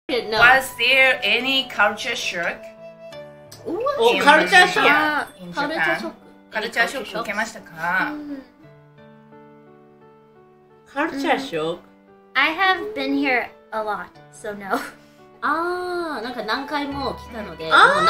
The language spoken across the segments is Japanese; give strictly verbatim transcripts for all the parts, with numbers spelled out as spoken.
No. Was there any culture shock? Oh, culture shock. In Culture Japan? shock. カルチャーショック受けましたか？ Culture shock. I have been here a lot, so no. あー、なんか何回も来たので、もう慣れてきたので。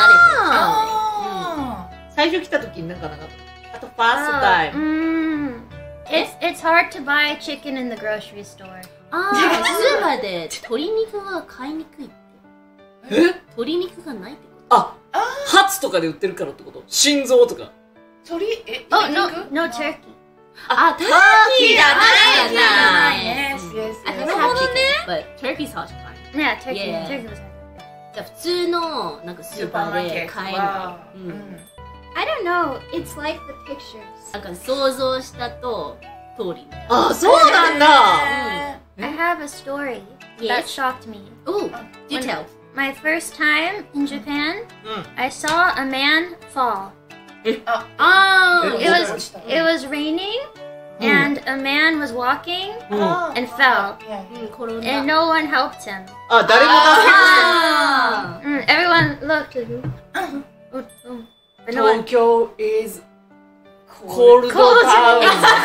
あ最初来た時なんかなかった。あと first time. Mm. It's it's hard to buy chicken in the grocery store. あー、スーパーで鶏肉が買いにくいって。 え？ 鶏肉がないってこと？ あ、ハツとかで売ってるからってこと？心臓とか。 鳥え Oh no, no turkey. あ、ターキーじゃないじゃない。 Yes, yes, な yes. るほどね。But turkey's hard to find. Yeah, turkey. Yeah. Turkey was hard. じゃあ普通のなんかスーパーで買えない。 I don't know. It's like the pictures. なんか想像したと通り。 あ、そうなんだ。 I have a story that shocked me. Oh, do tell. My first time in Japan, Mm. I saw a man fall. Oh, It was it was raining, and a man was walking and fell, 転ん and だ。 no one helped him. あ、誰もあ Mm, everyone looked. Oh, oh, but no 東 one. 京 is cold town.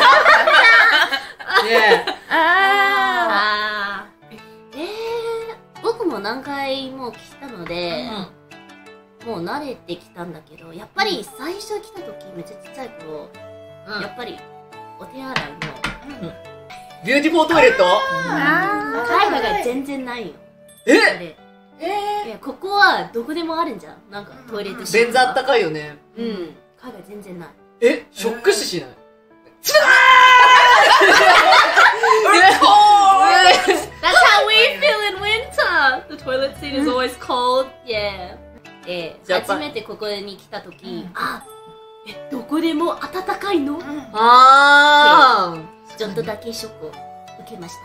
Yeah. ああー。えー、僕も何回も来たので、もう慣れてきたんだけど、やっぱり最初来た時めっちゃちっちゃい頃、やっぱりお手洗いのビューティフォートイレット？ あ海外が全然ないよ。 え？ あれいやここはどこでもあるんじゃん。なんかトイレットシート。 便座あったかいよね。 うん。海外全然ない。 え、ショック死しない？ That's how we feel in winter. The toilet seat is always cold. Yeah. で、初めてここに来た時、あ、え、どこでも暖かいの？ あー。 ちょっとだけショックを受けました。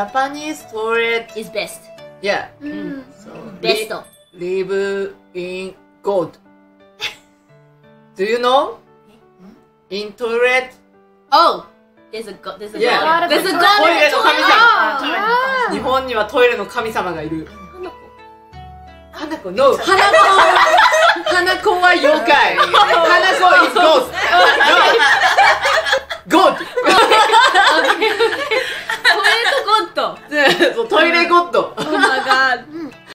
Japanese toilet. is best. Yeah. うん。 So, ベスト。 Live in gold. Do you know? In toilet. Oh! There's a god, there's a Yeah. god. There's a トイ god レ in the の神 toilet. 様。日本にはトイレの神様がいる。 花子。 花子 No! 花子花